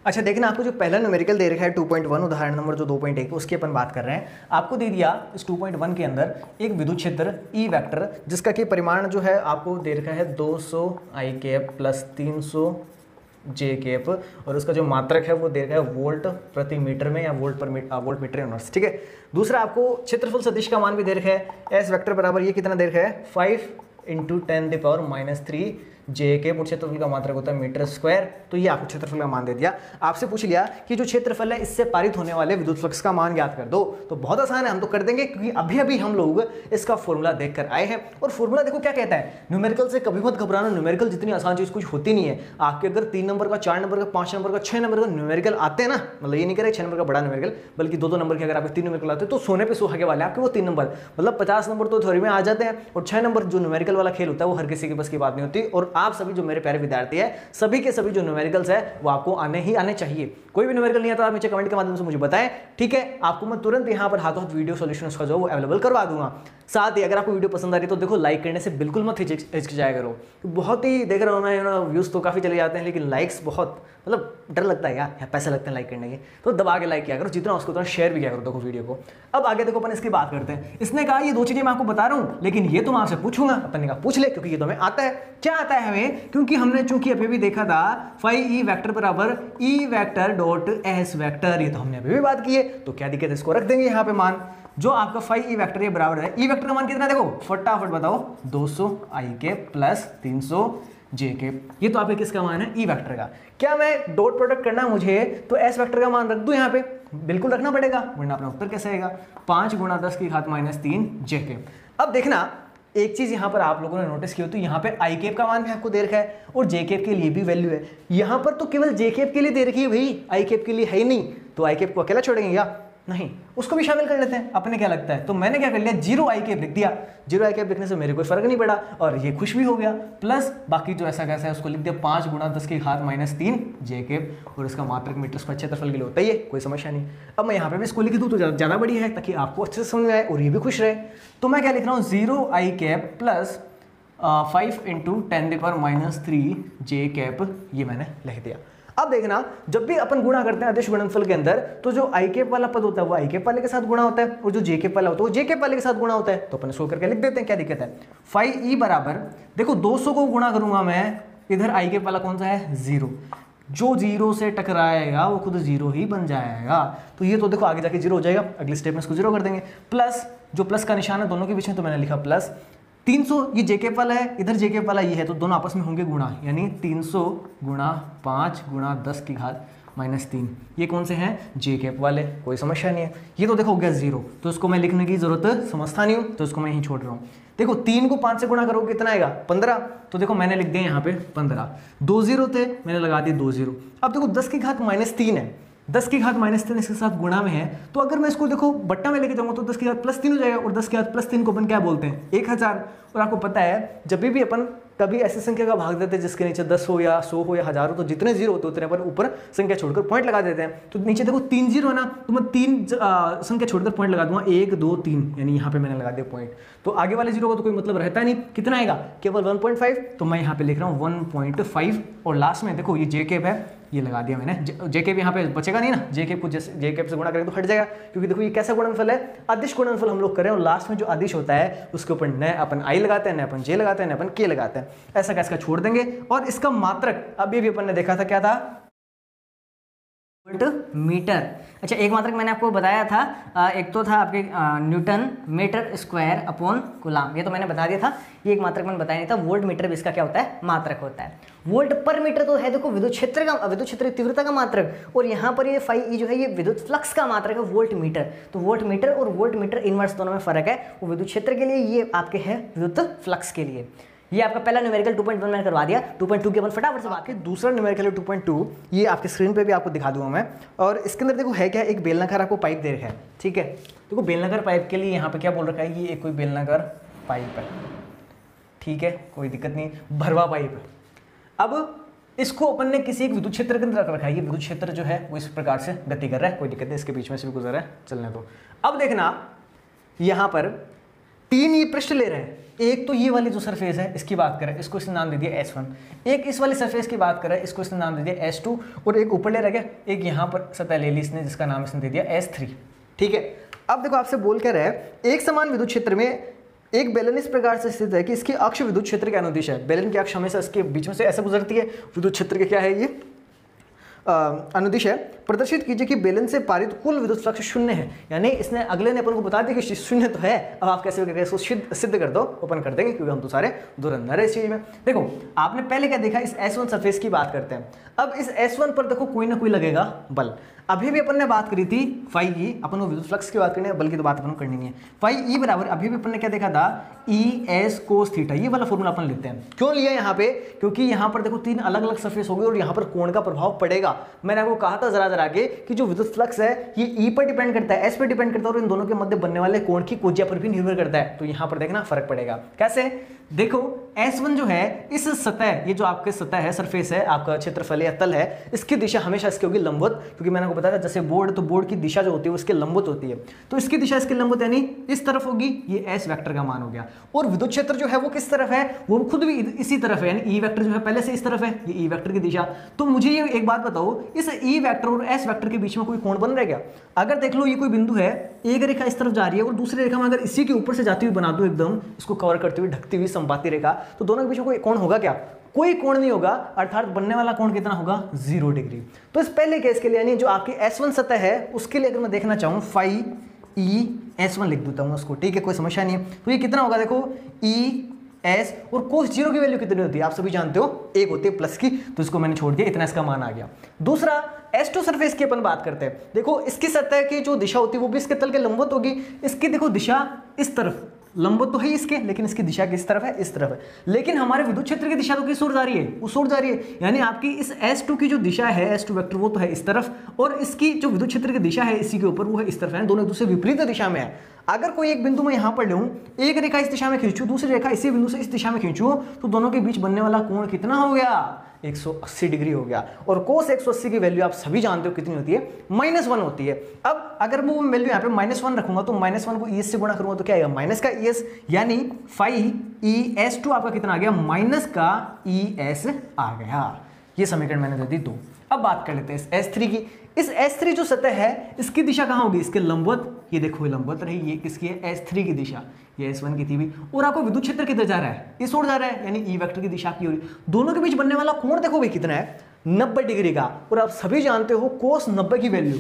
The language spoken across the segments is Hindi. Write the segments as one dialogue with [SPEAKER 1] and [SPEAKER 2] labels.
[SPEAKER 1] अच्छा देखना, आपको जो पहला न्यूमेरिकल दे रखा है 2.1 उदाहरण नंबर जो 2.1 उसकी अपन बात कर रहे हैं। आपको दे दिया इस 2.1 के अंदर एक विद्युत क्षेत्र ई वेक्टर जिसका कि परिमाण जो है आपको दे रखा है 200 i cap plus 300 j cap, और उसका जो मात्रक है वो दे रखा है वोल्ट प्रति मीटर में या वोल्ट मीटर इनवर्स। ठीक है। दूसरा आपको क्षेत्रफल सदिश का मान भी दे रखा है एस वेक्टर बराबर ये कितना दे रखा है 5 × 10⁻³ जे के, क्षेत्रफल का मात्रक होता है मीटर स्क्वायर। तो ये आपको क्षेत्रफल का मान दे दिया। आपसे पूछ लिया कि जो क्षेत्रफल है इससे पारित होने वाले विद्युत फ्लक्स का मान ज्ञात कर दो, तो बहुत आसान है, हम तो कर देंगे क्योंकि अभी अभी हम लोग इसका फॉर्मूला देख कर आए हैं। और फॉर्मूला देखो क्या कहता है, न्यूमेरिकल से कभी मत घबराना, न्यूमेरिकल जितनी आसान चीज कुछ होती नहीं है। आपके अगर 3 नंबर का, 4 नंबर का, 5 नंबर का, 6 नंबर का न्यूमेरिकल आते हैं ना, मतलब ये नहीं करे 6 नंबर का बड़ा न्यूमेरिकल, बल्कि 2-2 नंबर के अगर आपके 3 न्यूमेरिकल आते हैं तो सोने पे सुहागे वाले आपके वो 3 नंबर, मतलब 50 नंबर तो थ्योरी में आ जाते हैं। और 6 नंबर जो न्यूमेरिकल वाला खेल होता है वो हर किसी के बस की बात नहीं होती। और आप सभी जो मेरे प्यारे विद्यार्थी है, सभी के सभी जो न्यूमेरिकल्स है वो आपको आने ही आने चाहिए। कोई भी न्यूमेरिकल नहीं आता आप नीचे कमेंट के माध्यम से मुझे बताएं, ठीक है। आपको मैं तुरंत यहां पर हाथों हाथ वीडियो सॉल्यूशन उसका जो वो अवेलेबल करवा दूंगा। साथ ही अगर आपको वीडियो पसंद आ रही है तो देखो लाइक करने से बिल्कुल मत हिचकिचाया करो। बहुत ही देख रहा हूँ मैं, व्यूज तो काफी चले जाते हैं लेकिन लाइक्स बहुत, मतलब डर लगता है यार, पैसे लगते हैं लाइक करने के, तो दबा के लाइक किया करो, जितना उसको उतना शेयर भी किया करो देखो वीडियो को। अब आगे देखो अपन इसकी बात करते हैं। इसने कहा ये 2 चीजें मैं आपको बता रहा हूं लेकिन ये तो मैं आपसे पूछूंगा। अपन ने कहा पूछ ले, क्योंकि ये तो हमें आता है। क्या आता है हमें, क्योंकि हमने चूंकि अभी भी देखा था फाई ई वेक्टर बराबर E vector dot S vector, ये तो हमने अभी भी बात की है। तो क्या दिक्कत है, इसको रख देंगे यहाँ पे मान, जो आपका फाई ई वेक्टर ये बराबर है, ई वेक्टर का मान कितना देखो फटाफट बताओ 200 आई के प्लस 300 जे के। ये तो आपके किसका मान है, ई वेक्टर का। क्या मैं डॉट प्रोडक्ट करना मुझे तो एस वेक्टर का मान रख दूं यहाँ पे, बिल्कुल रखना पड़ेगा वरना अपना उत्तर कैसे आएगा, 5 × 10⁻³ जे के। अब देखना एक चीज यहां पर आप लोगों ने नोटिस की हो तो यहाँ पे आई कैप का मान भी आपको दे रखा है और जे कैप के लिए भी वैल्यू है। यहाँ पर तो केवल जे कैप के लिए दे रखी है भाई, आई कैप के लिए है ही नहीं। तो आई कैप को अकेला छोड़ेंगे क्या, नहीं, उसको भी शामिल कर लेते हैं। अपने क्या लगता है, तो मैंने क्या कर लिया 0 आई कैप लिख दिया। 0 आई कैप लिखने से मेरे कोई फर्क नहीं पड़ा और ये खुश भी हो गया। प्लस बाकी जो ऐसा कैसा है उसको लिख दिया 5 × 10⁻³ जे कैप, और इसका मात्रक मीटर स्क्वायर क्षेत्रफल के लिए होता है, ये कोई समस्या नहीं। अब मैं यहाँ पे भी इसको लिख दूँ तो ज़्यादा बढ़िया है ताकि आपको अच्छे से समझ में आए और ये भी खुश रहे। तो मैं क्या लिख रहा हूँ 0 i cap plus 5 × 10⁻³ j cap, ये मैंने लिख दिया। अब देखना जब भी अपन गुणा करते हैं अदिश गुणनफल के अंदर, तो जो आई कैप वाला पद होता है वो आई कैप वाले के साथ गुणा होता है और जो जे कैप वाला होता है वो जे कैप वाले के साथ गुणा होता है। तो अपन इसको करके लिख देते हैं, क्या दिक्कत है। फाई ई बराबर देखो 200 को गुणा करूंगा मैं, इधर आई कैप वाला कौन सा है 0, जो 0 से टकराएगा वो खुद 0 ही बन जाएगा। तो ये तो देखो आगे जाके 0 हो जाएगा, अगले स्टेप में इसको 0 कर देंगे। प्लस जो प्लस का निशान है दोनों के बीच में तो मैंने लिखा प्लस 300, ये जे कैप वाला है, इधर जे कैप वाला ये है, तो दोनों आपस में होंगे गुणा, यानी 300 × 5 × 10⁻³ ये कौन से हैं, जे कैप वाले, कोई समस्या नहीं है। ये तो देखो हो गया 0, तो इसको मैं लिखने की जरूरत समझता नहीं हूँ तो इसको मैं यहीं छोड़ रहा हूँ। देखो 3 को 5 से गुणा करोगे कितना आएगा 15, तो देखो मैंने लिख दिया यहाँ पे 15, 2 0 थे मैंने लगा दिए 2 0। अब देखो 10⁻³ है, 10⁻³ इसके साथ गुणा में है, तो अगर मैं इसको देखो बट्टा में लेके जाऊंगा तो 10⁻+3 हो जाएगा और 10⁻+3 को अपन क्या बोलते हैं 1000। और आपको पता है जब भी अपन कभी ऐसी संख्या का भाग देते हैं जिसके नीचे 10 हो या 100 हो या 1000 हो, तो जितने 0 होते उतने पर ऊपर संख्या छोड़कर पॉइंट लगा देते हैं। तो नीचे देखो 3 0 है ना, तो मैं 3 संख्या छोड़कर पॉइंट लगा दूंगा 1 2 3, यानी यहाँ पे मैंने लगा दिया पॉइंट। तो आगे वाले 0 का तो कोई मतलब रहता नहीं, कितना आएगा केवल 1.5, तो मैं यहाँ पे लिख रहा हूँ 1.5। और लास्ट में देखो ये जे कैप है, ये लगा दिया मैंने, जे कैप यहाँ पे बचेगा नहीं ना, जे कैप को जे कैप से गुणा करेंगे तो हट जाएगा, क्योंकि देखो ये कैसा गुणनफल है, अदिश गुणनफल हम लोग करें और लास्ट में जो अदिश होता है उसके ऊपर न अपन आई लगाते हैं, न अपन जे लगाते हैं, न अपन के लगाते हैं, ऐसा कैसा छोड़ देंगे। और इसका मात्रक अभी भी अपन ने देखा था क्या था,
[SPEAKER 2] मीटर। अच्छा एक मात्रक मैंने आपको बताया था, एक तो था आपके newton metre square upon coulomb, ये तो मैंने बता दिया था। ये एक मात्रक मैंने बताया नहीं था, वोल्ट मीटर भी इसका क्या होता है मात्रक होता है। वोल्ट पर मीटर तो है देखो विद्युत क्षेत्र तीव्रता का मात्रक, और यहाँ पर ये फाई ई जो है ये विद्युत फ्लक्स का मात्रक है वोल्ट मीटर। तो वोल्ट मीटर और वोल्ट मीटर इनवर्स दोनों में फर्क है, वो विद्युत क्षेत्र के लिए, ये आपके है विद्युत फ्लक्स के लिए। ये आपका पहला न्यूमेरिकल 2.1 मैंने करवा दिया। 2.2 के अपन फटाफट से बात करें।
[SPEAKER 1] दूसरा न्यूमेरिकल 2.2 ये आपके स्क्रीन पे भी आपको दिखा दूंगा मैं। और इसके अंदर देखो है क्या, एक बेलनाकार आपको पाइप दे रखा है, ठीक है। देखो बेलनाकार पाइप के लिए यहाँ पे क्या बोल रखा है, ये एक कोई बेलनाकार पाइप है, ठीक है, कोई दिक्कत नहीं, भरवा पाइप है। अब इसको अपन ने किसी एक विद्युत क्षेत्र के अंदर रख रखा है, ये विद्युत क्षेत्र जो है वो इस प्रकार से गति कर रहा है, कोई दिक्कत नहीं, इसके बीच में से भी गुजर रहा है, चलने दो। अब देखना यहाँ पर 3 ये पृष्ठ ले रहे हैं, एक तो ये वाली जो सरफेस है इसकी बात करें, इसको इसने नाम दे दिया S1, एक इस वाली सरफेस की बात करें, इसको इसने नाम दे दिया S2, और एक ऊपर ले रह गया, एक यहाँ पर सतह ले ली इसने जिसका नाम इसने दे दिया S3। ठीक है, अब देखो आपसे बोल क्या रहा है, एक समान विद्युत क्षेत्र में एक बेलन इस प्रकार से स्थित है कि इसकी अक्ष विद्युत क्षेत्र के अनुदिश है। बेलन की अक्ष हमेशा इसके बीच में से ऐसे गुजरती है, विद्युत क्षेत्र के क्या है ये अनुदिश है। प्रदर्शित कीजिए कि बेलन से पारित कुल विद्युत फ्लक्स शून्य है। यानी इसने अगले ने अपन को बता दिया कि शून्य तो है, अब आप कैसे करके इसको सिद्ध कर दो, ओपन कर देंगे क्योंकि हम तो सारे धुरंधर है इस चीज में। देखो आपने पहले क्या देखा, इस S1 सरफेस की बात करते हैं। अब इस S1 पर देखो कोई ना कोई लगेगा बल। अभी भी अपन ने बात करी थी फाई ई, अपन को विद्युत फ्लक्स की बात करनी है, बल की तो बात अपन को करनी नहीं है। फाई ई बराबर अभी भी अपन ने क्या देखा था, ई एस कोस थीटा, ये वाला फॉर्मूला अपन लेते हैं। क्यों लिया यहाँ पे, क्योंकि यहाँ पर देखो तीन अलग अलग सरफेस हो गई और यहाँ पर कोण का प्रभाव पड़ेगा। मैंने आपको कहा था जरा आगे कि जो विद्युत फ्लक्स है ये ई पर डिपेंड करता है, एस पर डिपेंड करता है, और इन दोनों के मध्य बनने वाले कोण की कोज्या पर भी निर्भर करता है। तो यहाँ पर देखना फर्क पड़ेगा कैसे, देखो S1 जो है इस सतह, ये जो आपके सतह है सरफेस है, आपका क्षेत्रफल या तल है, इसकी दिशा हमेशा इसकी होगी लंबवत, क्योंकि मैंने आपको बताया था जैसे बोर्ड, तो बोर्ड की दिशा जो होती है उसके लंबवत होती है, तो इसकी दिशा इसके लंबवत यानी इस तरफ होगी, ये S वेक्टर का मान हो गया। और विद्युत क्षेत्र जो है वो किस तरफ है, वो खुद भी इसी तरफ है, यानी E वेक्टर जो है पहले से इस तरफ है, ये E वेक्टर की दिशा। तो मुझे ये एक बात बताओ, इस E वेक्टर और S वेक्टर के बीच में कोई कोण बन रहा है क्या? अगर देख लो ये कोई बिंदु है, एक रेखा इस तरफ जा रही है और दूसरी रेखा में अगर इसी के ऊपर से जाती हुई बना दूं, एकदम इसको कवर करती हुई ढकती हुई संपाती रेखा, तो दोनों के बीच में कोई कोण होगा क्या? कोई कोण नहीं होगा, अर्थात बनने वाला कोण कितना होगा, 0 डिग्री। तो इस पहले केस के लिए यानी जो आपकी S1 सतह है उसके लिए अगर मैं देखना चाहूं, फाई ई S1 लिख देता हूं उसको, ठीक है, कोई समस्या नहीं है। तो ये कितना होगा, देखो ई एस, और कोस 0 की वैल्यू कितनी होती है आप सभी जानते हो, 1 होती है प्लस की, तो इसको मैंने छोड़ दिया, इतना इसका मान आ गया। दूसरा S2 सरफेस की अपन बात करते हैं। देखो इसकी सतह की जो दिशा होती है वो भी इसके तल के लंबवत होगी। इसकी देखो दिशा इस तरफ लंबवत तो है इसके, लेकिन इसकी दिशा किस तरफ है, इस तरफ है। लेकिन हमारे विद्युत क्षेत्र की दिशा तो किस ओर जा रही है, उस ओर जा रही है। यानी आपकी इस S2 की जो दिशा है, S2 वेक्टर, वो तो है इस तरफ, और इसकी जो विद्युत क्षेत्र की दिशा है इसी के ऊपर, वो है इस तरफ है। दोनों एक दूसरे विपरीत दिशा में है। अगर कोई एक बिंदु मैं यहां पर लूं, एक रेखा इस दिशा में खींचूं, दूसरी रेखा इसी बिंदु से इस दिशा में खींचूं, तो दोनों के बीच बनने वाला कोण कितना हो गया, 180 डिग्री हो गया। और कोस 180 की वैल्यू आप सभी जानते हो कितनी होती है, -1 होती है। अब अगर वो वैल्यू यहाँ पे -1 रखूंगा तो -1 को ES से गुणा करूंगा तो क्या आएगा, माइनस का ES, यानी फाई ES2 आपका कितना आ गया, माइनस का ES आ गया। ये समीकरण मैंने दे दी 2। अब बात कर लेते हैं इस S3 की। इस S3 जो सतह है इसकी दिशा कहाँ होगी, इसके लंबवत, ये देखो ये लंबवत रही, ये किसकी है, S3 की दिशा, ये S1 की थी भी। और आपको विद्युत क्षेत्र किधर जा रहा है, इस ओर जा रहा है, यानी E वेक्टर की दिशा की हो रही। दोनों के बीच बनने वाला कोण देखो भाई कितना है, 90 डिग्री का। और आप सभी जानते हो कोस 90 की वैल्यू,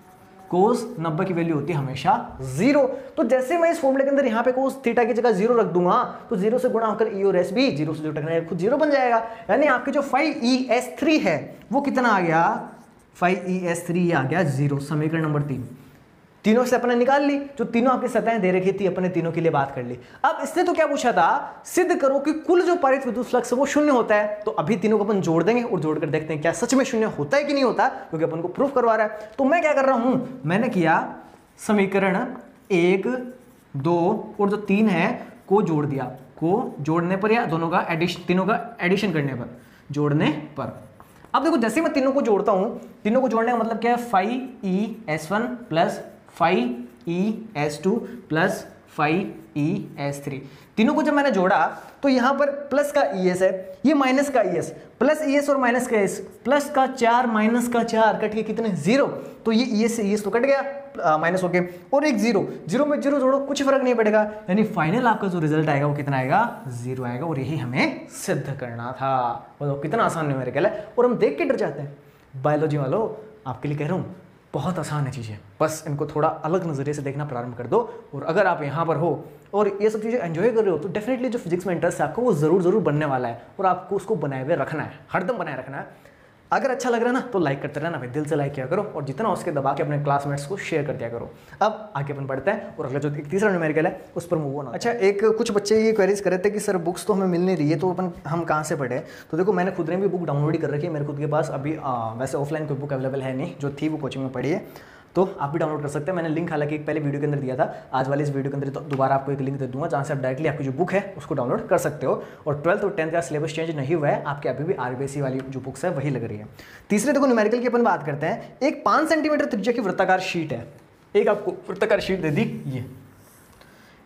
[SPEAKER 1] कोस 90 की वैल्यू होती है हमेशा 0। तो जैसे मैं इस फॉर्मूले के अंदर यहाँ पे कोस थीटा की जगह 0 रख दूंगा, तो 0 से गुणा होकर E और S भी 0 से जो टकराएगा खुद 0 बन जाएगा। यानी आपकी जो फाई ES3 है वो कितना आ गया, फाई ES3 आ गया 0। समीकरण नंबर 3 तीनों से अपने निकाल ली, जो तीनों आपकी सतहें दे रखी थी अपने तीनों के लिए बात कर ली। अब इसने तो क्या पूछा था, सिद्ध करो कि कुल जो पारित विद्युत फ्लक्स है वो शून्य होता है। तो अभी तीनों को अपन जोड़ देंगे और जोड़कर देखते हैं क्या सच में शून्य होता है कि नहीं होता, क्योंकि अपन को प्रूफ करवा रहा है। तो मैं क्या कर रहा हूं, मैंने किया समीकरण 1, 2 और जो 3 है को जोड़ दिया, को जोड़ने पर या दोनों का एडिशन, तीनों का एडिशन करने पर, जोड़ने पर। अब देखो जैसे मैं तीनों को जोड़ता हूं, तीनों को जोड़ने का मतलब क्या है, phi ES1 plus phi ES2 plus phi ES3, तीनों को जब मैंने जोड़ा तो यहां पर प्लस का ES है, ये माइनस का ES, प्लस ES और माइनस का ES, प्लस का 4 माइनस का 4 कट के कितने 0, तो ये ES से ES तो कट गया माइनस हो गए, और एक 0, 0 में 0 जोड़ो कुछ फर्क नहीं पड़ेगा, यानी फाइनल आपका जो रिजल्ट आएगा वो कितना आएगा, 0 आएगा। और यही हमें सिद्ध करना था। बताओ कितना आसान न्यूमेरिकल है, और हम देख के डर जाते हैं। बायोलॉजी वालों आपके लिए कह रहा हूँ, बहुत आसान है चीज़ें, बस इनको थोड़ा अलग नज़रिए से देखना प्रारंभ कर दो। और अगर आप यहाँ पर हो और ये सब चीज़ें एंजॉय कर रहे हो तो डेफिनेटली जो फिजिक्स में इंटरेस्ट है आपको वो ज़रूर बनने वाला है, और आपको उसको बनाए हुए रखना है, हरदम बनाए रखना है। अगर अच्छा लग रहा है ना तो लाइक करते रहना भाई, दिल से लाइक किया करो, और जितना उसके दबा के अपने क्लासमेट्स को शेयर कर दिया करो। अब आगे अपन बढ़ते हैं और अगला जो तीसरा न्यूमेरिकल है उस पर मूव ऑन। अच्छा, एक कुछ बच्चे ये क्वेरीज कर रहे थे कि सर बुक्स तो हमें मिल नहीं रही है, तो अपन हम कहाँ से पढ़े। तो देखो मैंने खुद ने भी बुक डाउनलोड ही कर रखी है, मेरे खुद के पास अभी वैसे ऑफलाइन कोई बुक अवेलेबल है नहीं, जो थी वो कोचिंग में पढ़ी है, तो आप भी डाउनलोड कर सकते हैं। मैंने लिंक हालांकि एक पहले वीडियो के अंदर दिया था, आज वाली इस वीडियो के अंदर तो दोबारा आपको एक लिंक दे दूंगा, जहाँ से आप डायरेक्टली आपकी जो बुक है उसको डाउनलोड कर सकते हो। और 12th और 10th का सिलेबस चेंज नहीं हुआ है, आपके अभी भी RBSE वाली जो बुक्स है वही लग रही है। तीसरे देखो न्यूमेरिकल की अपन बात करते हैं। एक 5 सेंटीमीटर त्रिज्या की वृत्ताकार शीट है, एक आपको वृत्ताकार शीट दे दी,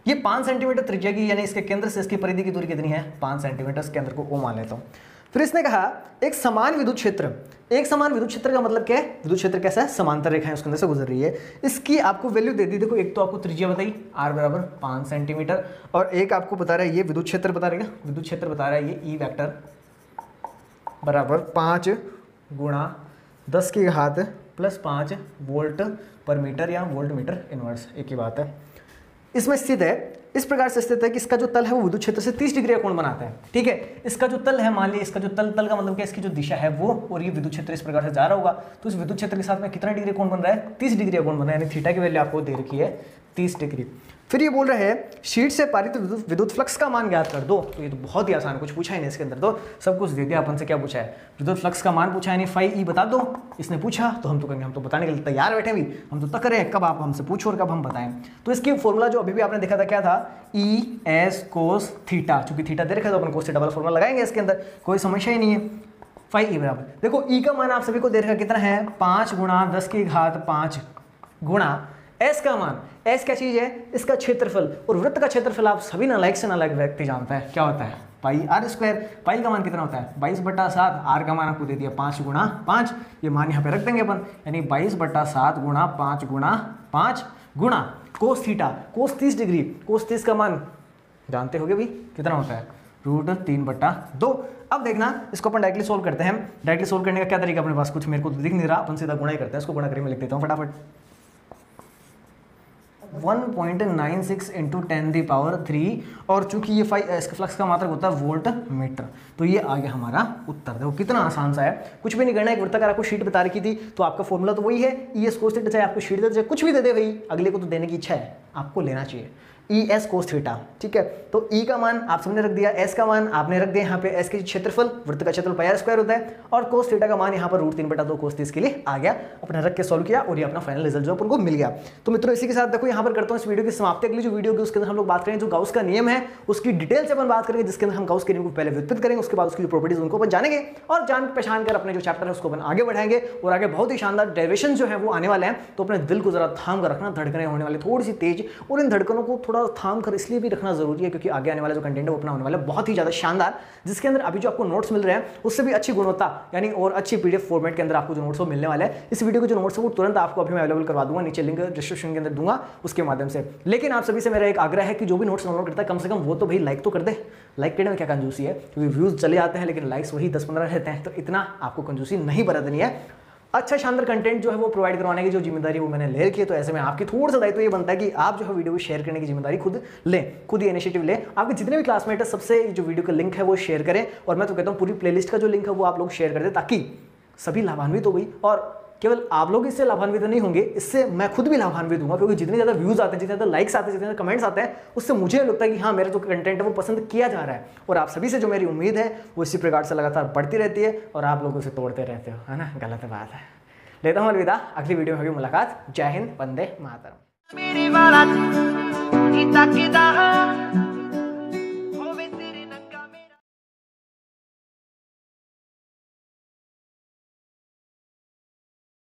[SPEAKER 1] ये 5 सेंटीमीटर त्रिज्या की, यानी इसके केंद्र से इसकी परिधि की दूरी कितनी है? 5 सेंटीमीटर। इसके अंदर को O मान लेता हूँ। फिर इसने कहा एक समान विद्युत क्षेत्र। एक समान विद्युत क्षेत्र का मतलब क्या है? विद्युत क्षेत्र कैसा है? समांतर रेखाएं उसके अंदर से गुजर रही है। इसकी आपको वैल्यू दे दी। देखो, एक तो आपको त्रिज्या बताई r बराबर 5 सेंटीमीटर, और एक आपको बता रहा है ये विद्युत क्षेत्र बता रहेगा, विद्युत क्षेत्र बता रहा है ये ई वेक्टर बराबर 5 गुणा 10 की घात +5 वोल्ट पर मीटर या वोल्ट मीटर इनवर्स, एक ही बात है। इसमें स्थित है, इस प्रकार से स्थित है कि इसका जो तल है वो विद्युत क्षेत्र से 30 डिग्री का कोण बनाता है। ठीक है, इसका जो तल है, मान लीजिए इसका जो तल का मतलब क्या, इसकी जो दिशा है वो, और ये विद्युत क्षेत्र इस प्रकार से जा रहा होगा, तो इस विद्युत क्षेत्र के साथ में कितना डिग्री कोण बन रहा है? 30 डिग्री का कोण बन रहा है, यानी थीटा की वैल्यू आपको दे रखी है 30 डिग्री। फिर ये बोल रहे हैं शीट से पारित विद्युत फ्लक्स का मान ज्ञात कर दो। तो ये तो बहुत ही आसान, कुछ पूछा ही नहीं इसके अंदर, तो सब कुछ दे दिया अपन से। क्या पूछा है? विद्युत फ्लक्स का मान पूछा है, यानी फाई ई बता दो। इसने पूछा तो हम तो कहेंगे, हम तो बताने के लिए तैयार बैठे भी, हम तो तक रहे हैं कब आप हमसे पूछो और कब हम बताएं। तो इसकी फॉर्मूला जो अभी भी आपने देखा था क्या था? E S cos theta. चूंकि थीटा दे रखा है तो अपन कोस थीटा वाला फॉर्मूला लगाएंगे इसके अंदर, कोई समस्या ही नहीं है। फाई ई बराबर, देखो ई का मान आप सभी को दे रखा कितना है? 5 गुणा 10 की घात 5 गुणा एस का मान। एस क्या चीज है? इसका क्षेत्रफल। और वृत्त का क्षेत्रफल आप सभी नालायक से नालायक व्यक्ति जानता है क्या होता है? पाई आर स्क्वायर। पाई का मान कितना होता है? 22/7। आर का मान आपको दे दिया 5 गुणा 5, ये मान यहाँ पे रख देंगे अपन, यानी 22/7 गुणा 5 गुणा 5 गुणा कोस थीटा। कोस 30 डिग्री, कोस 30 का मान जानते होगे भी कितना होता है? √3/2। अब देखना, इसको अपन डायरेक्टली सोल्व करते हैं। डायरेक्टली सोल्व करने का क्या तरीका अपने पास? कुछ मेरे को दिख नहीं रहा, अपन सीधा गुणा ही करते हैं। इसको गुणा करके मैं लिख देता हूँ फटाफट। 1.96 × 10⁻3, और चूंकि ये इसका फ्लक्स का मात्रक होता है वोल्ट मीटर, तो ये आ गया हमारा उत्तर। देखो कितना आसान सा है, कुछ भी नहीं करना है। एक वृत्ताकार आपको शीट बता रखी थी, तो आपका फॉर्मूला तो वही है, ई एस कोस थीटा। चाहे आपको शीट दे दे, चाहे कुछ भी दे दे भाई, अगले को तो देने की इच्छा है, आपको लेना चाहिए। ई एस कोस थीटा, ठीक है। तो ई का मान आप सबने रख दिया, एस का मान आपने रख दिया यहाँ पे, एस के क्षेत्रफल, वृत्त का क्षेत्रफल पाई स्क्वायर होता है, और कोस थीटा का मान यहाँ पर √3/2 कोस 30 के लिए आ गया। अपने रख के सॉल्व किया और ये अपना फाइनल रिजल्ट जो अपन को मिल गया। तो मित्रों, इसी के साथ देखो यहाँ पर करता हूँ इस वीडियो की समाप्ति। अगली जो वीडियो की उसके अंदर हम लोग बात करेंगे जो गाउस का नियम है उसकी डिटेल से अपन बात करेंगे, जिसके अंदर हम गाउस के नियम को पहले व्युत्पत्त करेंगे, उसके बाद उसकी जो प्रॉपर्टीज उनको अपन जानेंगे, और जान पहचान कर अपने जो चैप्टर है उसको अपन आगे बढ़ाएंगे। और आगे बहुत ही शानदार डेरिवेशन जो है वो आने वाले हैं, तो अपने दिल को जरा थाम कर रखना, धड़कने होने वाले थोड़ी सी तेज, और इन धड़कनों को थोड़ा थाम कर इसलिए भी रखना जरूरी है क्योंकि आगे आने वाला जो कंटेंट है वो अपना होने वाला है बहुत ही ज्यादा शानदार, जिसके अंदर अभी जो आपको नोट्स मिल रहे हैं उससे भी अच्छी गुणवत्ता, यानी और अच्छी पीडीएफ फॉर्मेट के अंदर आपको जो नोट्स वो मिलने वाले हैं। इस वीडियो के जो नोट्स है वो तुरंत आपको अभी मैं अवेलेबल करवा दूंगा, नीचे लिंक डिस्क्रिप्शन के अंदर दूंगा उसके माध्यम से। लेकिन आप सभी से मेरा एक आग्रह है कि जो भी नोट्स डाउनलोड करता है कम से कम वो तो भाई लाइक तो कर दे। लाइक करने में क्या कंजूसी है, क्योंकि व्यूज चले जाते हैं लेकिन लाइक्स वही 10-15 रहते हैं, तो इतना आपको कंजूसी नहीं बरतनी है। अच्छा शानदार कंटेंट जो है वो प्रोवाइड करवाने की जो जिम्मेदारी वो मैंने ले रखी है, तो ऐसे में आपकी थोड़ा सा दायित्व ये बनता है कि आप जो है वीडियो को शेयर करने की जिम्मेदारी खुद लें, खुद ही इनिशिएटिव लें। आपके जितने भी क्लासमेट है सबसे जो वीडियो का लिंक है वो शेयर करें, और मैं तो कहता हूँ पूरी प्लेलिस्ट का जो लिंक है वो आप लोग शेयर कर दें, ताकि सभी लाभान्वित हो गई। और केवल आप लोग इससे लाभान्वित नहीं होंगे, इससे मैं खुद भी लाभान्वित हूँ, क्योंकि जितने ज़्यादा व्यूज़ आते हैं, जितने ज़्यादा लाइक्स आते हैं, जितने ज़्यादा कमेंट्स आते हैं, उससे मुझे लगता है कि हाँ मेरा जो कंटेंट है वो पसंद किया जा रहा है। और आप सभी से जो मेरी उम्मीद है वो इसी प्रकार से लगातार बढ़ती रहती है, और आप लोग उसे तोड़ते रहते हो, है ना। गलत बात है। लेता हूँ अलविदा, अगली वीडियो में होगी मुलाकात। जय हिंद, वंदे मातरम।